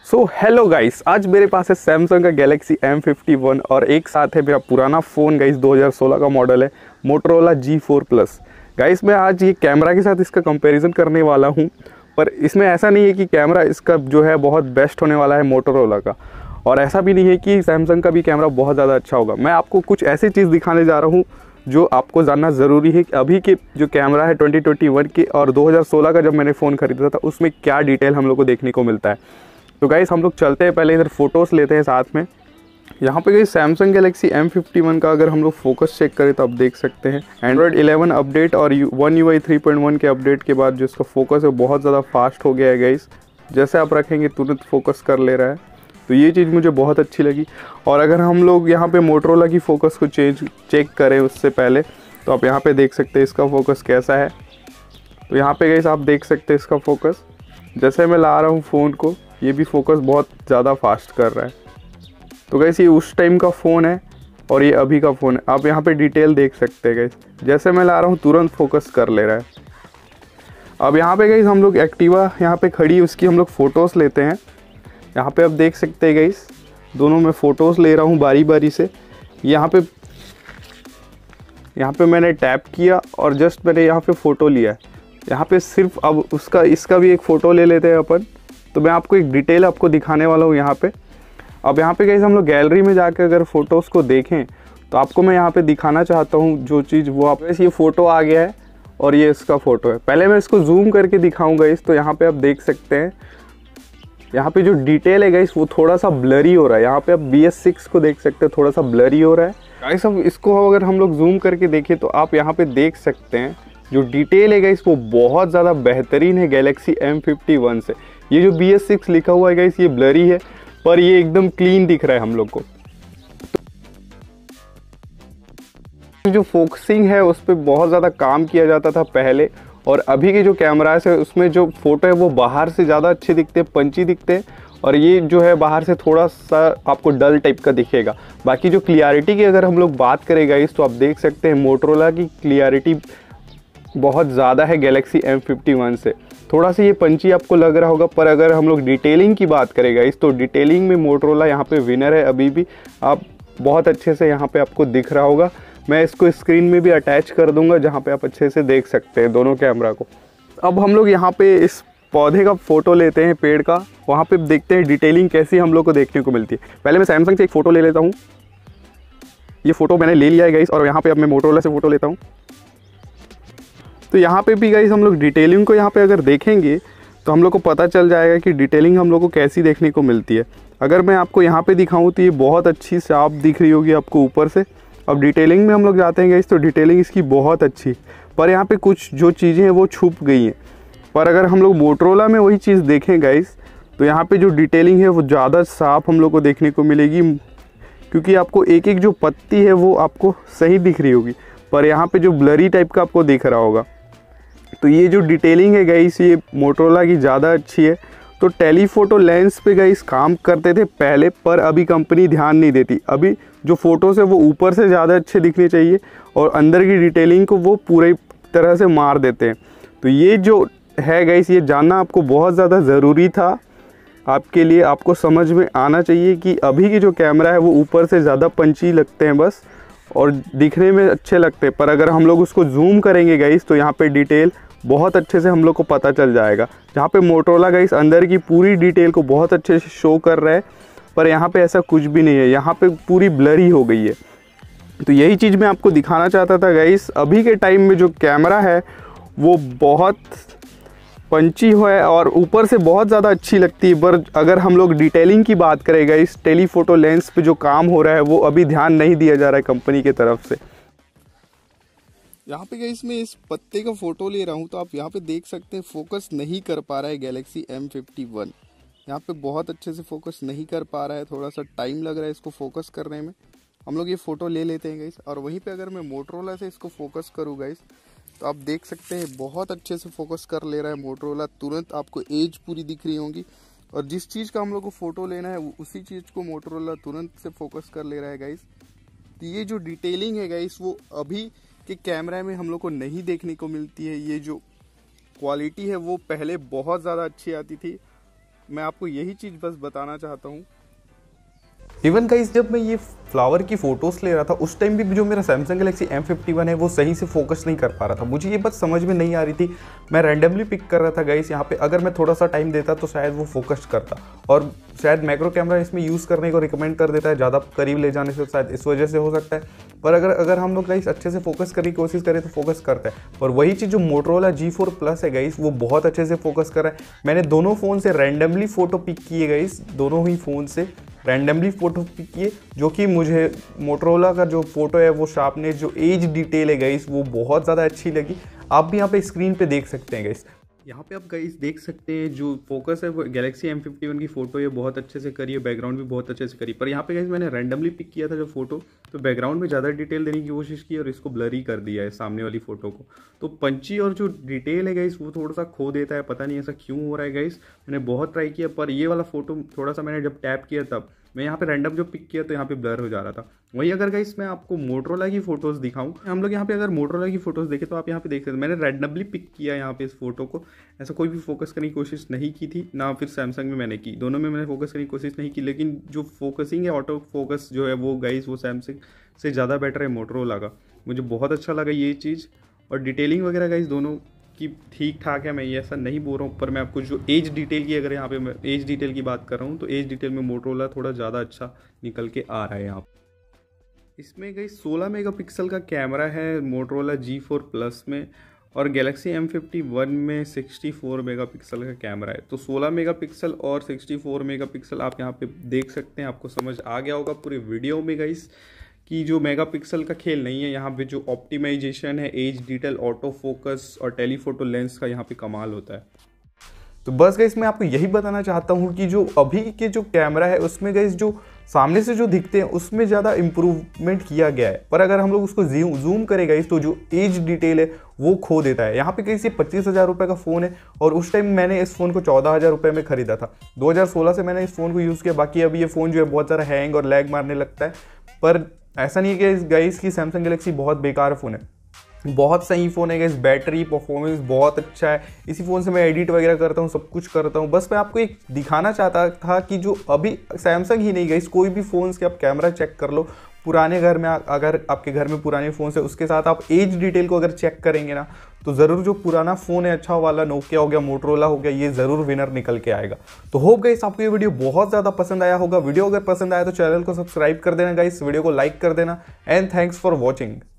So hello guys, आज मेरे पास है सैमसंग का गैलेक्सी M51 और एक साथ है मेरा पुराना फ़ोन गाइस 2016 का मॉडल है मोटोरोला G4 प्लस। गाइस मैं आज ये कैमरा के साथ इसका कंपैरिजन करने वाला हूँ, पर इसमें ऐसा नहीं है कि कैमरा इसका जो है बहुत बेस्ट होने वाला है मोटोरोला का, और ऐसा भी नहीं है कि सैमसंग का भी कैमरा बहुत ज़्यादा अच्छा होगा। मैं आपको कुछ ऐसी चीज़ दिखाने जा रहा हूँ जो आपको जानना ज़रूरी है कि अभी के जो कैमरा है 2021 के और 2016 का जब मैंने फ़ोन खरीदा था उसमें क्या डिटेल हम लोग को देखने को मिलता है। तो गाइस हम लोग चलते हैं, पहले इधर फोटोज़ लेते हैं साथ में। यहाँ पे गाइस सैमसंग गैलेक्सी M51 का अगर हम लोग फोकस चेक करें तो आप देख सकते हैं एंड्रॉयड 11 अपडेट और One UI 3.1 के अपडेट के बाद जो इसका फोकस है बहुत ज़्यादा फास्ट हो गया है गाइस। जैसे आप रखेंगे तुरंत फोकस कर ले रहा है, तो ये चीज़ मुझे बहुत अच्छी लगी। और अगर हम लोग यहाँ पे मोटोरोला की फ़ोकस को चेक करें उससे पहले, तो आप यहाँ पे देख सकते हैं इसका फोकस कैसा है। तो यहाँ पे गाइस आप देख सकते हैं इसका फोकस, जैसे मैं ला रहा हूँ फ़ोन को ये भी फोकस बहुत ज़्यादा फास्ट कर रहा है। तो गाइस ये उस टाइम का फ़ोन है और ये अभी का फ़ोन है, आप यहाँ पे डिटेल देख सकते हैं गाइस। जैसे मैं ला रहा हूँ तुरंत फोकस कर ले रहा है। अब यहाँ पे गाइस हम लोग एक्टिवा यहाँ पे खड़ी है उसकी हम लोग फ़ोटोज़ लेते हैं। यहाँ पे आप देख सकते हैं गाइस, दोनों मैं फ़ोटोज़ ले रहा हूँ बारी बारी से। यहाँ पे मैंने टैप किया और जस्ट मैंने यहाँ पे फ़ोटो लिया है। यहाँ पे सिर्फ अब इसका भी एक फ़ोटो ले लेते हैं अपन। तो मैं आपको एक डिटेल आपको दिखाने वाला हूँ यहाँ पे। अब यहाँ पे गाइस हम लोग गैलरी में जाकर अगर फ़ोटोज़ को देखें तो आपको मैं यहाँ पे दिखाना चाहता हूँ जो चीज़ वो आप ये फ़ोटो आ गया है और ये इसका फ़ोटो है। पहले मैं इसको जूम करके दिखाऊँगा गाइस, तो यहाँ पे आप देख सकते हैं यहाँ पे जो डिटेल है गाइस वो थोड़ा सा ब्लरी हो रहा है। यहाँ पे आप BS6 को देख सकते हैं, थोड़ा सा ब्लरी हो रहा है गाइस। अब इसको अगर हम लोग जूम करके देखें तो आप यहाँ पे देख सकते हैं जो डिटेल है गाइस वो बहुत ज़्यादा बेहतरीन है गैलेक्सी M51 से। ये जो BS6 लिखा हुआ है गाइस ये ब्लरी है, पर ये एकदम क्लीन दिख रहा है हम लोग को। तो जो फोकसिंग है उस पर बहुत ज़्यादा काम किया जाता था पहले, और अभी के जो कैमरास है उसमें जो फोटो है वो बाहर से ज़्यादा अच्छे दिखते हैं, पंची दिखते हैं, और ये जो है बाहर से थोड़ा सा आपको डल टाइप का दिखेगा। बाकी जो क्लियरिटी की अगर हम लोग बात करें गाइस तो आप देख सकते हैं मोटोरोला की क्लियरिटी बहुत ज़्यादा है गैलेक्सी M51 से। थोड़ा सा ये पंची आपको लग रहा होगा, पर अगर हम लोग डिटेलिंग की बात करें गाइस तो डिटेलिंग में मोटोरोला यहाँ पे विनर है अभी भी। आप बहुत अच्छे से यहाँ पे आपको दिख रहा होगा, मैं इसको स्क्रीन में भी अटैच कर दूंगा जहाँ पे आप अच्छे से देख सकते हैं दोनों कैमरा को। अब हम लोग यहाँ पे इस पौधे का फ़ोटो लेते हैं, पेड़ का, वहाँ पे देखते हैं डिटेलिंग कैसी हम लोग को देखने को मिलती है। पहले मैं सैमसंग से एक फ़ोटो ले लेता हूँ, ये फ़ोटो मैंने ले लिया है गाइस, और यहाँ पे अब मैं मोटोरोला से फ़ोटो लेता हूँ। तो यहाँ पे भी गाइस हम लोग डिटेलिंग को यहाँ पे अगर देखेंगे तो हम लोग को पता चल जाएगा कि डिटेलिंग हम लोग को कैसी देखने को मिलती है। अगर मैं आपको यहाँ पे दिखाऊँ तो ये बहुत अच्छी साफ दिख रही होगी आपको ऊपर से। अब डिटेलिंग में हम लोग जाते हैं गाइस तो डिटेलिंग इसकी बहुत अच्छी, पर यहाँ पे कुछ जो चीज़ें हैं वो छुप गई हैं। पर अगर हम लोग मोटोरोला में वही चीज़ देखें गाइस तो यहाँ पे जो डिटेलिंग है वो ज़्यादा साफ हम लोग को देखने को मिलेगी, क्योंकि आपको एक एक जो पत्ती है वो आपको सही दिख रही होगी, पर यहाँ पे जो ब्लरी टाइप का आपको दिख रहा होगा। तो ये जो डिटेलिंग है गाइस ये मोटोरोला की ज़्यादा अच्छी है। तो टेलीफोटो लेंस पे गाइस काम करते थे पहले, पर अभी कंपनी ध्यान नहीं देती। अभी जो फ़ोटोज़ है वो ऊपर से ज़्यादा अच्छे दिखने चाहिए और अंदर की डिटेलिंग को वो पूरी तरह से मार देते हैं। तो ये जो है गाइस ये जानना आपको बहुत ज़्यादा ज़रूरी था आपके लिए। आपको समझ में आना चाहिए कि अभी की जो कैमरा है वो ऊपर से ज़्यादा पंची लगते हैं बस, और दिखने में अच्छे लगते हैं, पर अगर हम लोग उसको जूम करेंगे गाइस तो यहाँ पे डिटेल बहुत अच्छे से हम लोग को पता चल जाएगा। जहाँ पे मोटोरोला गाइस अंदर की पूरी डिटेल को बहुत अच्छे से शो कर रहा है, पर यहाँ पे ऐसा कुछ भी नहीं है, यहाँ पे पूरी ब्लरी हो गई है। तो यही चीज़ मैं आपको दिखाना चाहता था गाइस। अभी के टाइम में जो कैमरा है वो बहुत पंची है और ऊपर से बहुत ज़्यादा अच्छी लगती है, पर अगर हम लोग डिटेलिंग की बात करें गाइस टेलीफोटो लेंस पे जो काम हो रहा है वो अभी ध्यान नहीं दिया जा रहा है कंपनी की तरफ से। यहाँ पे गाइस मैं इस पत्ते का फ़ोटो ले रहा हूँ, तो आप यहाँ पे देख सकते हैं फोकस नहीं कर पा रहा है गैलेक्सी M51। यहाँ पे बहुत अच्छे से फोकस नहीं कर पा रहा है, थोड़ा सा टाइम लग रहा है इसको फोकस करने में। हम लोग ये फ़ोटो ले लेते हैं गाइस, और वहीं पे अगर मैं मोटोरोला से इसको फोकस करूँ गाइस तो आप देख सकते हैं बहुत अच्छे से फोकस कर ले रहा है मोटोरोला। तुरंत आपको एज पूरी दिख रही होंगी, और जिस चीज़ का हम लोग को फ़ोटो लेना है उसी चीज़ को मोटोरोला तुरंत से फोकस कर ले रहा है गाइस। तो ये जो डिटेलिंग है गाइस वो अभी के कैमरा में हम लोग को नहीं देखने को मिलती है। ये जो क्वालिटी है वो पहले बहुत ज़्यादा अच्छी आती थी, मैं आपको यही चीज़ बस बताना चाहता हूँ। इवन गाइस जब मैं ये फ्लावर की फ़ोटोज़ ले रहा था उस टाइम भी जो मेरा सैमसंग गैलेक्सी M51 है वो सही से फोकस नहीं कर पा रहा था। मुझे ये बात समझ में नहीं आ रही थी। मैं रैंडमली पिक कर रहा था गाइस यहाँ पे, अगर मैं थोड़ा सा टाइम देता तो शायद वो फोकस करता, और शायद मैक्रो कैमरा इसमें यूज़ करने को रिकमेंड कर देता है ज़्यादा करीब ले जाने से, शायद इस वजह से हो सकता है। पर अगर हम लोग गाइस अच्छे से फोकस करने की कोशिश करें तो फोकस करता है। और वही चीज़ जो मोटरोला G4 Plus है गाइस वो बहुत अच्छे से फोकस कर रहा है। मैंने दोनों फ़ोन से रैंडमली फ़ोटो पिक किए गाइस, दोनों ही फ़ोन से रैंडमली फ़ोटो पिक किए, जो कि मुझे मोटरोला का जो फ़ोटो है वो शार्पनेस, जो एज डिटेल है गाइस वो बहुत ज़्यादा अच्छी लगी। आप भी यहाँ पे स्क्रीन पे देख सकते हैं गाइस। यहाँ पे आप गाइस देख सकते हैं जो फोकस है वो गैलेक्सी M51 की फ़ोटो ये बहुत अच्छे से करी है, बैकग्राउंड भी बहुत अच्छे से करी। पर यहाँ पे गाइस मैंने रैंडमली पिक किया था जो फोटो, तो बैकग्राउंड में ज़्यादा डिटेल देने की कोशिश की और इसको ब्लरी कर दिया है सामने वाली फ़ोटो को। तो पंची और जो डिटेल है गाइस वो थोड़ा सा खो देता है, पता नहीं ऐसा क्यों हो रहा है गाइस। मैंने बहुत ट्राई किया पर ये वाला फ़ोटो थोड़ा सा मैंने जब टैप किया तब मैं यहाँ पे रैंडम जो पिक किया तो यहाँ पे ब्लर हो जा रहा था। वही अगर गाइस मैं आपको मोटरोला की फ़ोटोज़ दिखाऊं, हम लोग यहाँ पे अगर मोटरोला की फ़ोटोज़ देखें तो आप यहाँ पे देख सकते हैं मैंने रैंडमली पिक किया यहाँ पे इस फोटो को। ऐसा कोई भी फोकस करने की कोशिश नहीं की थी, ना फिर सैमसंग में मैंने की, दोनों में मैंने फोकस करने की कोशिश नहीं की। लेकिन जो फोकसिंग है ऑटो फोकस जो है वो गाइस वो सैमसंग से ज़्यादा बेटर है मोटरोला का। मुझे बहुत अच्छा लगा ये चीज़। और डिटेलिंग वगैरह गाइस दोनों की ठीक ठाक है, मैं ये ऐसा नहीं बोल रहा हूँ। पर मैं आपको जो एज डिटेल की, अगर यहाँ पे मैं एज डिटेल की बात कर रहा हूँ तो एज डिटेल में मोटरोला थोड़ा ज़्यादा अच्छा निकल के आ रहा है यहाँ पे। इसमें गई 16 मेगापिक्सल का कैमरा है मोटरोला G4 Plus में, और गैलेक्सी M51 में 64 मेगापिक्सल का कैमरा है। तो 16 मेगापिक्सल और 64 मेगापिक्सल आप यहाँ पे देख सकते हैं। आपको समझ आ गया होगा पूरे वीडियो में गाइस कि जो मेगापिक्सल का खेल नहीं है, यहाँ पे जो ऑप्टिमाइजेशन है, एज डिटेल, ऑटो फोकस और टेलीफोटो लेंस का यहाँ पे कमाल होता है। तो बस गाइस मैं आपको यही बताना चाहता हूँ कि जो अभी के जो कैमरा है उसमें गाइस जो सामने से जो दिखते हैं उसमें ज़्यादा इम्प्रूवमेंट किया गया है, पर अगर हम लोग उसको जूम करें गाइस तो जो एज डिटेल है वो खो देता है। यहाँ पे गाइस ये 25,000 रुपये का फ़ोन है और उस टाइम मैंने इस फ़ोन को 14,000 रुपये में ख़रीदा था। 2016 से मैंने इस फ़ोन को यूज़ किया। बाकी अभी ये फ़ोन जो है बहुत सारा हैंग और लैग मारने लगता है, पर ऐसा नहीं है कि गाइस की सैमसंग गैलेक्सी बहुत बेकार फ़ोन है, बहुत सही फ़ोन है। इस बैटरी परफॉर्मेंस बहुत अच्छा है। इसी फ़ोन से मैं एडिट वगैरह करता हूँ, सब कुछ करता हूँ। बस मैं आपको एक दिखाना चाहता था कि जो अभी सैमसंग ही नहीं गाइस, कोई भी फ़ोन्स के आप कैमरा चेक कर लो, पुराने घर में अगर आपके घर में पुराने फ़ोन है उसके साथ आप एज डिटेल को अगर चेक करेंगे ना तो ज़रूर जो पुराना फ़ोन है अच्छा वाला, नोकिया हो गया, मोटरोला हो गया, ये ज़रूर विनर निकल के आएगा। तो होप गाइस आपको ये वीडियो बहुत ज़्यादा पसंद आया होगा। वीडियो अगर पसंद आया तो चैनल को सब्सक्राइब कर देना गाइस, वीडियो को लाइक कर देना, एंड थैंक्स फॉर वॉचिंग।